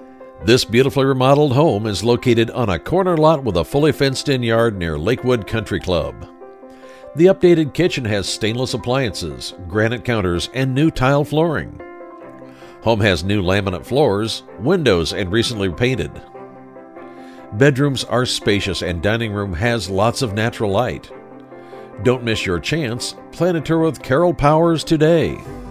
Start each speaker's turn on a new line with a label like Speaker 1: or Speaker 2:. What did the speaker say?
Speaker 1: This beautifully remodeled home is located on a corner lot with a fully fenced-in yard near Lakewood Country Club. The updated kitchen has stainless appliances, granite counters, and new tile flooring. Home has new laminate floors, windows, and recently painted. Bedrooms are spacious and dining room has lots of natural light. Don't miss your chance. Plan a tour with Carol Powers today.